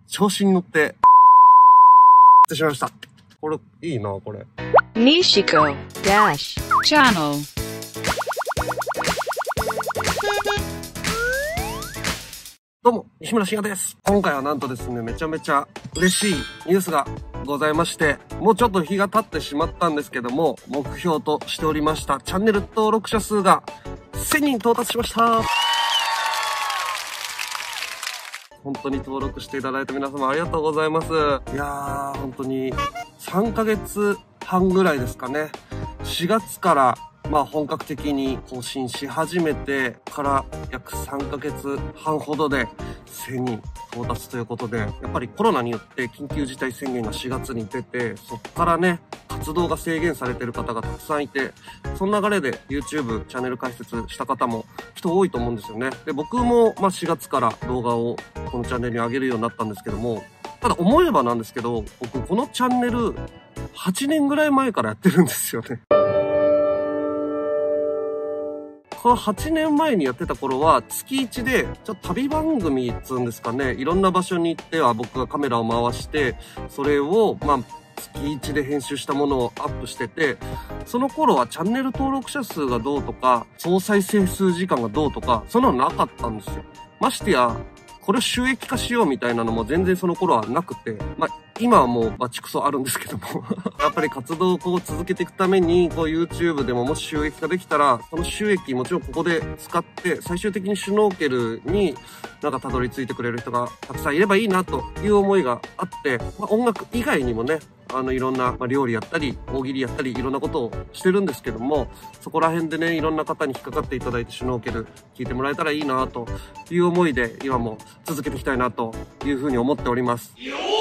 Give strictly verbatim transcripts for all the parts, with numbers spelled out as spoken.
調子に乗って、ってしまいました。これ、いいな、これ。 Nishiko Dash Channel。 どうも、西村慎也です。今回はなんとですね、めちゃめちゃ嬉しいニュースがございまして、もうちょっと日が経ってしまったんですけども、目標としておりましたチャンネル登録者数がせんにん到達しました。本当に登録していただいた皆様ありがとうございます。いやー、本当にさんかげつはんぐらいですかね。しがつからまあ本格的に更新し始めてから約さんかげつはんほどでせんにん到達ということで、やっぱりコロナによって緊急事態宣言がしがつに出て、そっからね、活動が制限されてる方がたくさんいて、その流れで YouTube チャンネル開設した方も人多いと思うんですよね。で、僕もまあしがつから動画をこのチャンネルに上げるようになったんですけども、ただ思えばなんですけど、僕このチャンネルはちねんぐらい前からやってるんですよね。このはちねんまえにやってた頃は月いちでちょっと旅番組っつうんですかね、いろんな場所に行っては僕がカメラを回して、それをまあ月いちで編集したものをアップしてて、その頃はチャンネル登録者数がどうとか、総再生数時間がどうとか、そんなのなかったんですよ。ましてや、これを収益化しようみたいなのも全然その頃はなくて、まあ今はもうバチクソあるんですけどもやっぱり活動をこう続けていくために、こう YouTube でももし収益化できたら、その収益もちろんここで使って、最終的にシュノーケルになんかたどり着いてくれる人がたくさんいればいいなという思いがあって、まあ、音楽以外にもね、あのいろんな、まあ、料理やったり、大喜利やったり、いろんなことをしてるんですけども、そこら辺でね、いろんな方に引っかかっていただいてシュノーケル聞いてもらえたらいいなという思いで、今も続けていきたいなというふうに思っております。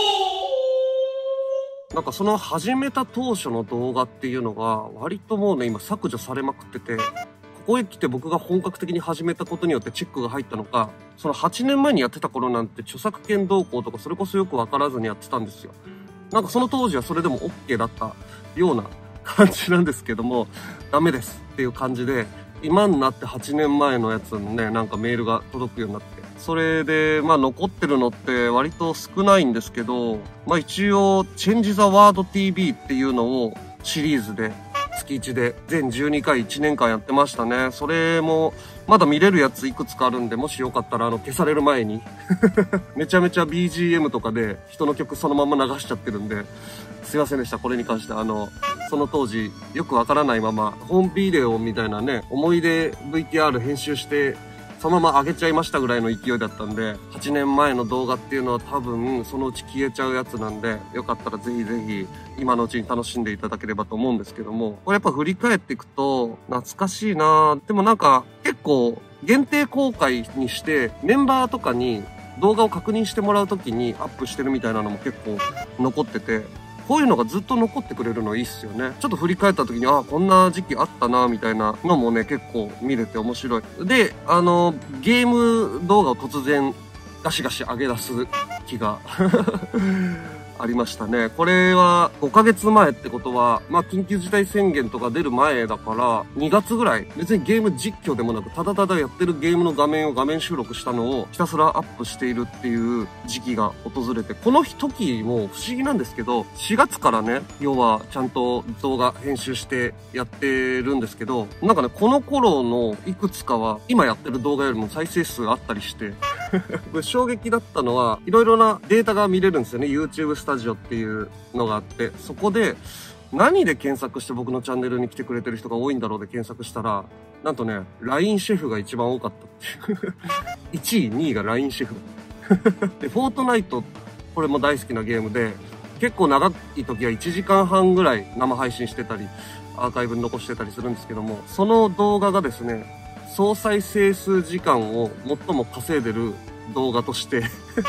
なんかその始めた当初の動画っていうのが割ともうね今削除されまくってて、ここへ来て僕が本格的に始めたことによってチェックが入ったのか、そのはちねんまえにやってた頃なんて著作権動向とかそれこそよくわからずにやってたんですよ。なんかその当時はそれでも OK だったような感じなんですけども、ダメですっていう感じで、今になってはちねんまえのやつのね、なんかメールが届くようになって、それで、まあ残ってるのって割と少ないんですけど、まあ一応、Change the World ティーブイ っていうのをシリーズで、月いちで全じゅうにかいいちねんかんやってましたね。それも、まだ見れるやついくつかあるんで、もしよかったらあの消される前に、めちゃめちゃ ビージーエム とかで人の曲そのまま流しちゃってるんで、すいませんでした。これに関してあの、その当時よくわからないまま、ホームビデオみたいなね、思い出 ブイティーアール 編集して、そのまま上げちゃいましたぐらいの勢いだったんで、はちねんまえの動画っていうのは多分そのうち消えちゃうやつなんで、よかったらぜひぜひ今のうちに楽しんでいただければと思うんですけども、これやっぱ振り返っていくと懐かしいなぁ。でもなんか結構限定公開にしてメンバーとかに動画を確認してもらうときにアップしてるみたいなのも結構残ってて、こういうのがずっと残ってくれるのいいっすよね。ちょっと振り返った時に、あ、こんな時期あったな、みたいなのもね、結構見れて面白い。で、あの、ゲーム動画を突然、ガシガシ上げ出す気がありましたね。これはごかげつまえってことは、まあ緊急事態宣言とか出る前だから、にがつぐらい、別にゲーム実況でもなく、ただただやってるゲームの画面を画面収録したのをひたすらアップしているっていう時期が訪れて、この時も不思議なんですけど、しがつからね、要はちゃんと動画編集してやってるんですけど、なんかね、この頃のいくつかは、今やってる動画よりも再生数あったりして、これ衝撃だったのは、いろいろなデータが見れるんですよね。YouTube スタジオっていうのがあって、そこで何で検索して僕のチャンネルに来てくれてる人が多いんだろうで検索したら、なんとね、ライン シェフが一番多かったっていう。いちい、にいが ライン シェフ。で、フォートナイト、これも大好きなゲームで、結構長い時はいちじかんはんぐらい生配信してたり、アーカイブに残してたりするんですけども、その動画がですね、総再生数時間を最も稼いでる動画として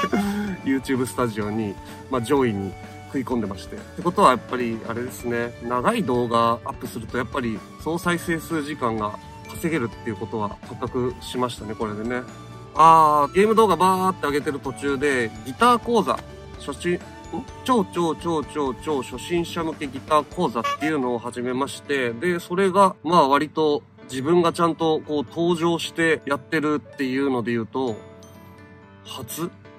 YouTube スタジオに、まあ、上位に食い込んでまして。ってことはやっぱりあれですね、長い動画アップするとやっぱり総再生数時間が稼げるっていうことは発覚しましたね、これでね。あー、ゲーム動画バーって上げてる途中でギター講座、初心、超超超超超初心者向けギター講座っていうのを始めまして、で、それがまあ割と自分がちゃんとこう登場してやってるっていうので言うと、初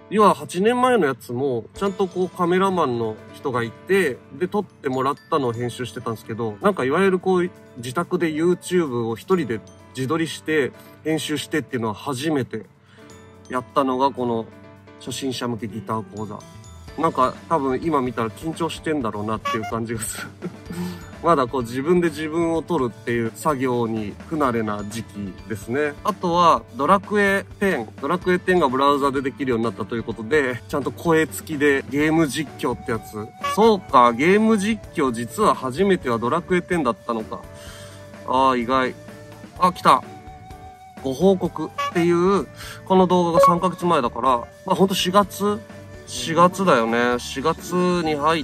要ははちねんまえのやつも、ちゃんとこうカメラマンの人がいて、で、撮ってもらったのを編集してたんですけど、なんかいわゆるこう、自宅で YouTube を一人で自撮りして、編集してっていうのは初めてやったのがこの初心者向けギター講座。なんか多分今見たら緊張してんだろうなっていう感じがする。まだこう自分で自分を撮るっていう作業に不慣れな時期ですね。あとはドラクエテン。ドラクエテンがブラウザでできるようになったということで、ちゃんと声付きでゲーム実況ってやつ。そうか、ゲーム実況実は初めてはドラクエテンだったのか。ああ、意外。あ、来た。ご報告っていう、この動画がさんかげつまえだから、まあほんとしがつしがつだよね。しがつに入って、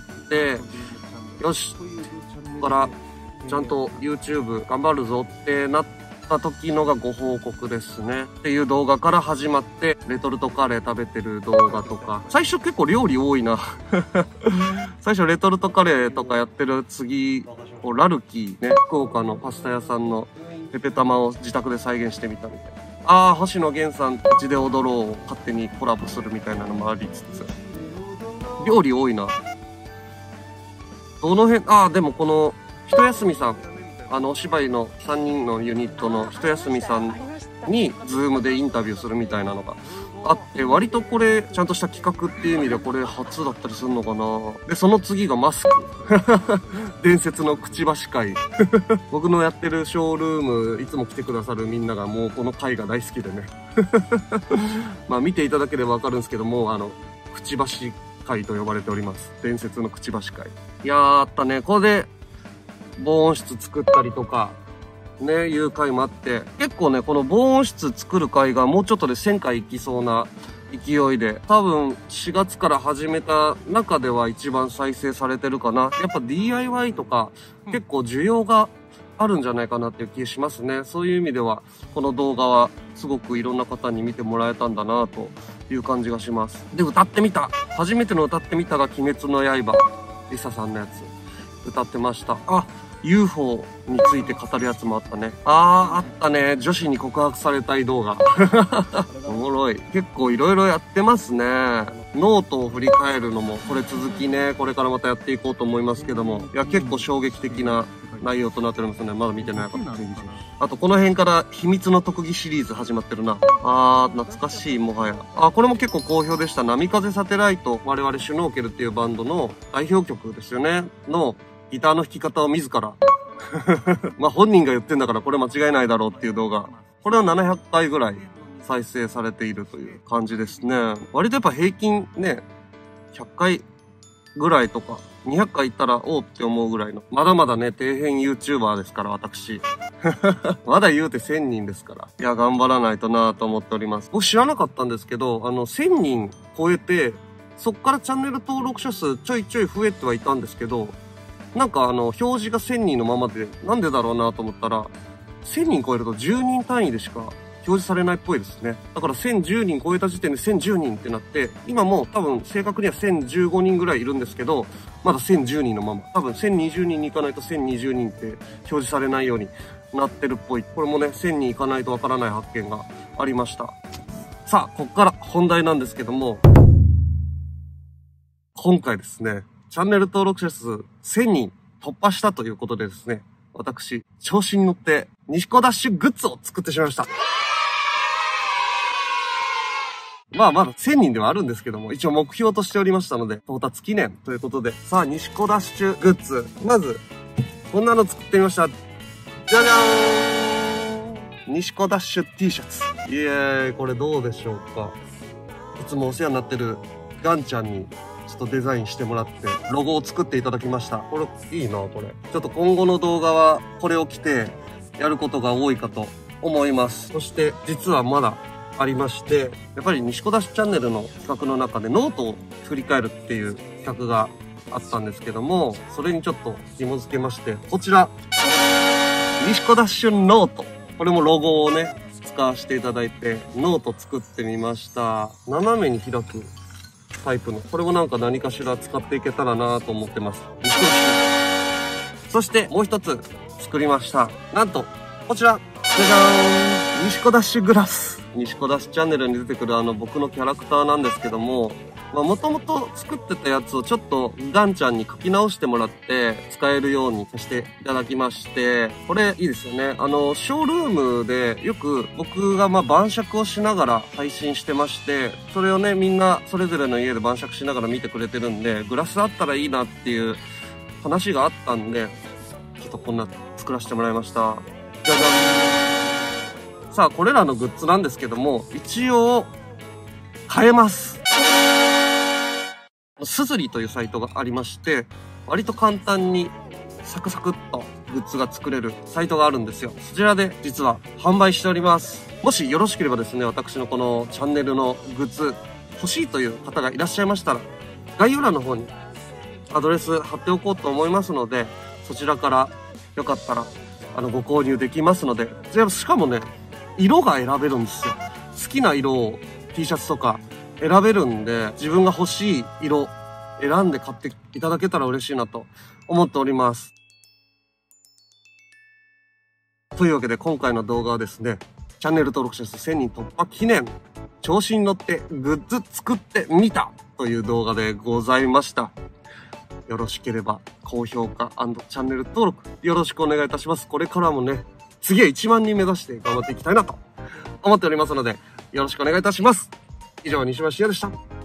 よし、ここからちゃんと YouTube 頑張るぞってなった時のがご報告ですね。っていう動画から始まって、レトルトカレー食べてる動画とか、最初結構料理多いな。最初レトルトカレーとかやってる次、こうラルキーね、福岡のパスタ屋さんのペペ玉を自宅で再現してみたみたいな。ああ、星野源さんたちで踊ろうを勝手にコラボするみたいなのもありつつ。料理多いな。どの辺、ああ、でもこの、ひとやすみさん。あの、お芝居のさんにんのユニットのひとやすみさんに、ズームでインタビューするみたいなのがあって、割とこれ、ちゃんとした企画っていう意味でこれ初だったりするのかな。で、その次がマスク。伝説のくちばし会。僕のやってるショールーム、いつも来てくださるみんながもうこの会が大好きでね。まあ見ていただければわかるんですけども、あの、くちばし会と呼ばれております。伝説のくちばし会。いやー、あったね。これで、防音室作ったりとか、ね、いう回もあって、結構ね、この防音室作る回がもうちょっとでせんかい行きそうな勢いで、多分しがつから始めた中では一番再生されてるかな。やっぱ ディーアイワイ とか結構需要があるんじゃないかなっていう気がしますね。そういう意味では、この動画はすごくいろんな方に見てもらえたんだなという感じがします。で、歌ってみた。初めての歌ってみたが鬼滅の刃。リサさんのやつ。歌ってました。あ、ユーフォー について語るやつもあったね。あー、あったね。女子に告白されたい動画。おもろい。結構いろいろやってますね。ノートを振り返るのも、これ続きね、これからまたやっていこうと思いますけども。いや、結構衝撃的な内容となっておりますね。まだ見てない方、ぜひ。あと、この辺から秘密の特技シリーズ始まってるな。あー、懐かしい、もはや。あ、これも結構好評でした。波風サテライト、我々シュノーケルっていうバンドの代表曲ですよね。の、ギターの弾き方を自ら。まあ本人が言ってんだからこれ間違いないだろうっていう動画。これはななひゃっかいぐらい再生されているという感じですね。割とやっぱ平均ね、ひゃっかいぐらいとか、にひゃっかいいったらおうって思うぐらいの。まだまだね、底辺 YouTuber ですから、私。まだ言うてせんにんですから。いや、頑張らないとなぁと思っております。僕知らなかったんですけど、あの、せんにん超えて、そっからチャンネル登録者数ちょいちょい増えてはいたんですけど、なんかあの、表示がせんにんのままで、なんでだろうなと思ったら、せんにん超えるとじゅうにん単位でしか表示されないっぽいですね。だからせんじゅうにん超えた時点でせんじゅうにんってなって、今もう多分正確にはせんじゅうごにんぐらいいるんですけど、まだせんじゅうにんのまま。多分せんにじゅうにんに行かないとせんにじゅうにんって表示されないようになってるっぽい。これもね、せんにん行かないとわからない発見がありました。さあ、こっから本題なんですけども、今回ですね、チャンネル登録者数せんにん突破したということでですね、私、調子に乗って、西子ダッシュグッズを作ってしまいました。まあまだせんにんではあるんですけども、一応目標としておりましたので、到達記念ということで、さあ、西子ダッシュグッズ。まず、こんなの作ってみました。じゃじゃーん！西子ダッシュ T シャツ。イエーイ、これどうでしょうか。いつもお世話になってるガンちゃんに、ちょっとデザインしてもらって、ロゴを作っていただきました。これ、いいな、これ。ちょっと今後の動画は、これを着て、やることが多いかと思います。そして、実はまだありまして、やっぱり西子ダッシュチャンネルの企画の中で、ノートを振り返るっていう企画があったんですけども、それにちょっと紐付けまして、こちら、西子ダッシュノート。これもロゴをね、使わせていただいて、ノート作ってみました。斜めに開くタイプの。これもなんか何かしら使っていけたらなと思ってます。そしてもう一つ作りました。なんと、こちら。じゃじゃーん。 西子ダッシュグラス。西子ダッシュチャンネルに出てくるあの僕のキャラクターなんですけども、まあもともと作ってたやつをちょっとガンちゃんに書き直してもらって使えるようにさせていただきまして、これいいですよね。あの、ショールームでよく僕がまあ晩酌をしながら配信してまして、それをね、みんなそれぞれの家で晩酌しながら見てくれてるんで、グラスあったらいいなっていう話があったんで、ちょっとこんな作らせてもらいました。じゃじゃん。さあ、これらのグッズなんですけども、一応、買えます。すずりというサイトがありまして、割と簡単にサクサクっとグッズが作れるサイトがあるんですよ。そちらで実は販売しております。もしよろしければですね、私のこのチャンネルのグッズ欲しいという方がいらっしゃいましたら、概要欄の方にアドレス貼っておこうと思いますので、そちらからよかったらあのご購入できますので、しかもね、色が選べるんですよ。好きな色を T シャツとか選べるんで、自分が欲しい色選んで買っていただけたら嬉しいなと思っております。というわけで今回の動画はですね、チャンネル登録者数せんにん突破記念、調子に乗ってグッズ作ってみたという動画でございました。よろしければ高評価&チャンネル登録よろしくお願いいたします。これからもね、次はいちまんにん目指して頑張っていきたいなと思っておりますので、よろしくお願いいたします。以上、西村慎也でした。